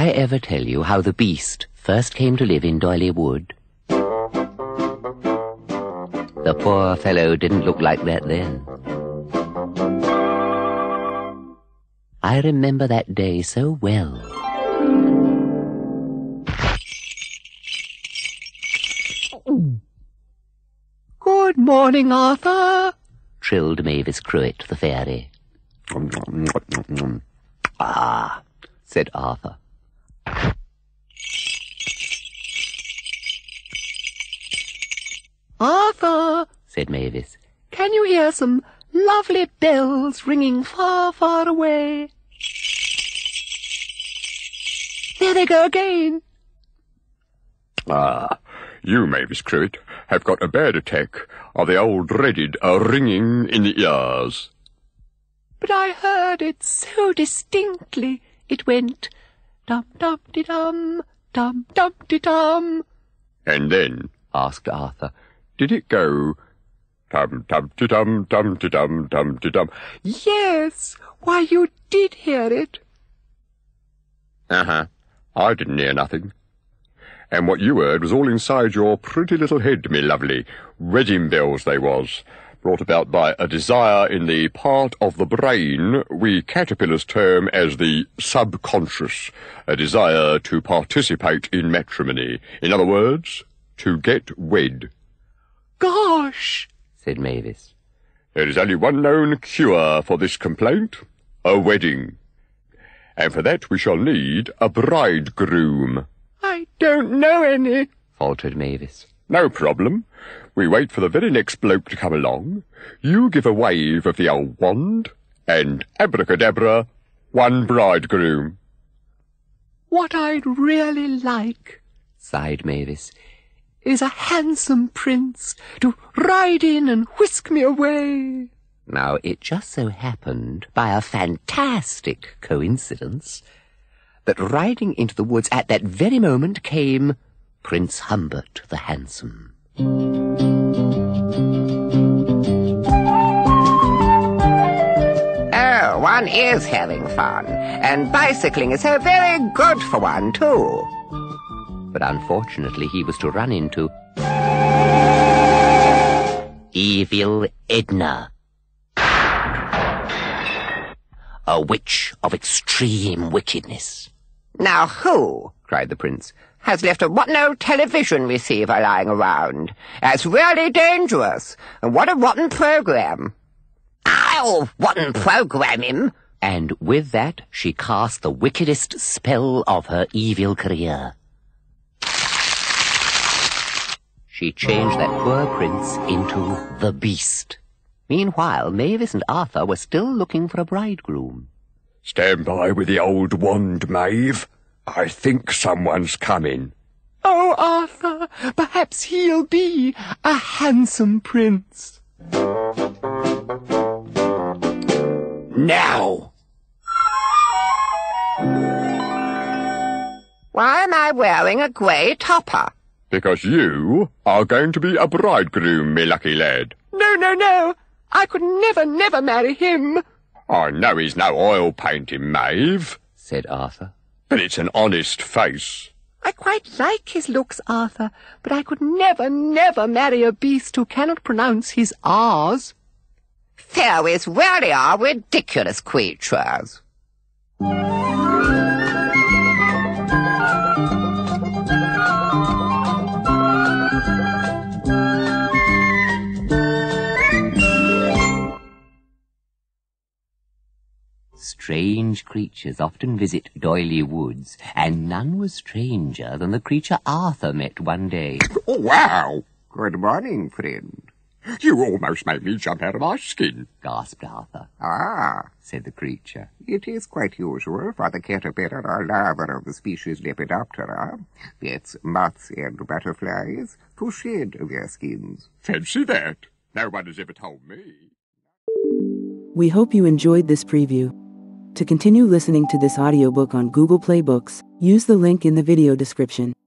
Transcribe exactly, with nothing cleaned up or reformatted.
I ever tell you how the beast first came to live in Doily Wood? The poor fellow didn't look like that then. I remember that day so well. Good morning, Arthur, trilled Mavis Cruet, the fairy. Ah, said Arthur. Arthur, said Mavis. Can you hear some lovely bells ringing far, far away? There they go again. Ah, you, Mavis Cruet, have got a bad attack of the old dreaded uh, ringing in the ears. But I heard it so distinctly. It went dum-dum-de-dum, dum-dum-de-dum. And then, asked Arthur, did it go dum-dum-de-dum, dum-de-dum, dum-de-dum? Yes, why, you did hear it. Uh-huh. I didn't hear nothing. And what you heard was all inside your pretty little head, me lovely. Wedding bells they was, brought about by a desire in the part of the brain we caterpillars term as the subconscious, a desire to participate in matrimony. In other words, to get wed. Gosh, said Mavis. There is only one known cure for this complaint, a wedding. And for that we shall need a bridegroom. I don't know any, faltered Mavis. No problem. We wait for the very next bloke to come along. You give a wave of the old wand, and abracadabra, one bridegroom. What I'd really like, sighed Mavis, is a handsome prince to ride in and whisk me away. Now, it just so happened, by a fantastic coincidence, that riding into the woods at that very moment came Prince Humbert the Handsome. Oh, one is having fun, and bicycling is so very good for one, too. But unfortunately he was to run into Evil Edna, a witch of extreme wickedness. Now who, cried the prince, has left a rotten old television receiver lying around? That's really dangerous, and what a rotten program. I'll rotten program him. And with that she cast the wickedest spell of her evil career. She changed that poor prince into the beast. Meanwhile, Mavis and Arthur were still looking for a bridegroom. Stand by with the old wand, Maeve. I think someone's coming. Oh, Arthur, perhaps he'll be a handsome prince. Now! Why am I wearing a grey topper? Because you are going to be a bridegroom, me lucky lad. No, no, no. I could never, never marry him. I know he's no oil painting, Maeve, said Arthur. But it's an honest face. I quite like his looks, Arthur, but I could never, never marry a beast who cannot pronounce his R's. Fairies really are ridiculous creatures. Strange creatures often visit Doily Woods, and none was stranger than the creature Arthur met one day. Oh, wow! Good morning, friend. You almost made me jump out of my skin, gasped Arthur. Ah, said the creature. It is quite usual for the caterpillar or larva of the species Lepidoptera, that's moths and butterflies, to shed their skins. Fancy that. No one has ever told me. We hope you enjoyed this preview. To continue listening to this audiobook on Google Play Books, use the link in the video description.